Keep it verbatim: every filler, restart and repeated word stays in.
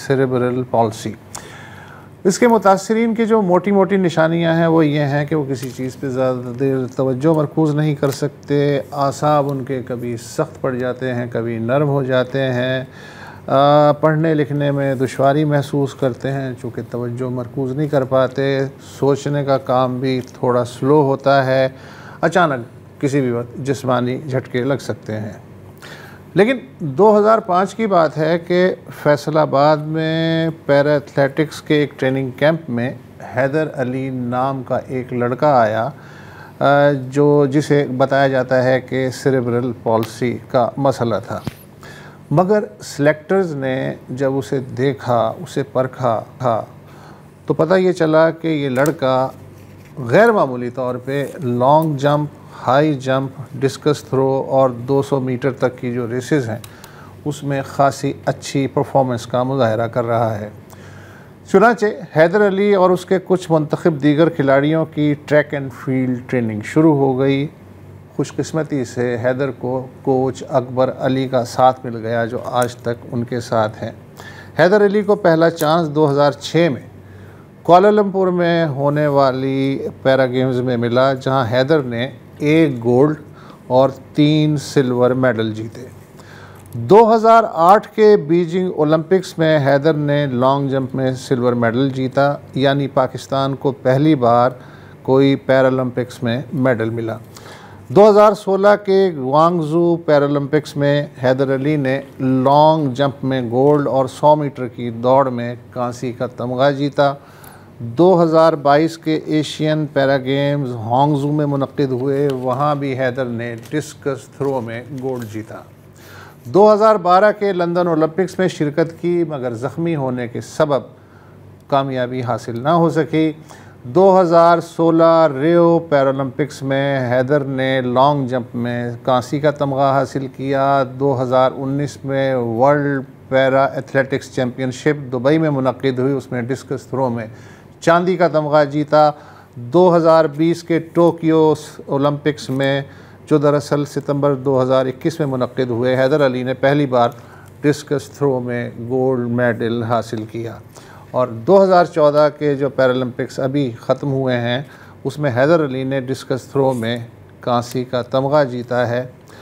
Cerebral palsy. इसके मुतासरीन की जो मोटी मोटी निशानियां हैं वो ये हैं कि वो किसी चीज़ पे ज़्यादा देर तवज्जो मरकूज़ नहीं कर सकते, आसाब उनके कभी सख्त पड़ जाते हैं, कभी नरम हो जाते हैं, आ, पढ़ने लिखने में दुश्वारी महसूस करते हैं चूँकि तवज्जो मरकूज़ नहीं कर पाते, सोचने का काम भी थोड़ा स्लो होता है, अचानक किसी भी वक्त जिस्मानी झटके लग सकते हैं। लेकिन दो हज़ार पाँच की बात है कि फैसलाबाद में पैरा एथलेटिक्स के एक ट्रेनिंग कैंप में हैदर अली नाम का एक लड़का आया जो जिसे बताया जाता है कि सेरेब्रल पॉल्सी का मसला था। मगर सेलेक्टर्स ने जब उसे देखा, उसे परखा था तो पता ये चला कि ये लड़का गैर मामूली तौर पे long jump, high jump, discus throw और दो सौ मीटर तक की जो रेसेस हैं उसमें ख़ासी अच्छी परफॉर्मेंस का मुजाहरा कर रहा है। चुनांचे हैदर अली और उसके कुछ मुंतखब दीगर खिलाड़ियों की ट्रैक एंड फील्ड ट्रेनिंग शुरू हो गई। खुशकिस्मती से हैदर को कोच अकबर अली का साथ मिल गया जो आज तक उनके साथ हैं। हैदर अली को पहला चांस दो हज़ार छह में कुआलालंपुर में होने वाली पैरा गेम्स में मिला जहां हैदर ने एक गोल्ड और तीन सिल्वर मेडल जीते। दो हज़ार आठ के बीजिंग ओलंपिक्स में हैदर ने लॉन्ग जंप में सिल्वर मेडल जीता, यानी पाकिस्तान को पहली बार कोई पैरालंपिक्स में मेडल मिला। दो हज़ार सोलह के ग्वांगजू पैरालंपिक्स में हैदर अली ने लॉन्ग जंप में गोल्ड और सौ मीटर की दौड़ में कांसी का तमगा जीता। दो हज़ार बाईस के एशियन पैरा गेम्स हांगजू में मुनक्किद हुए, वहाँ भी हैदर ने डिस्कस थ्रो में गोल्ड जीता। दो हज़ार बारह के लंदन ओलंपिक्स में शिरकत की मगर ज़ख्मी होने के सबब कामयाबी हासिल ना हो सकी। दो हज़ार सोलह रियो पैरालंपिक्स में हैदर ने लॉन्ग जंप में कांसी का तमगा हासिल किया। दो हज़ार उन्नीस में world para athletics championship Dubai में मुनक्किद हुई, उसमें डिस्कस थ्रो में चांदी का तमगा जीता। दो हज़ार बीस के टोक्यो ओलंपिक्स में जो दरअसल सितंबर दो हज़ार इक्कीस में मुनक्किद हुए, हैदर अली ने पहली बार डिस्कस थ्रो में गोल्ड मेडल हासिल किया। और दो हज़ार चौदह के जो पैरालंपिक्स अभी ख़त्म हुए हैं उसमें हैदर अली ने डिस्कस थ्रो में कांसी का तमगा जीता है।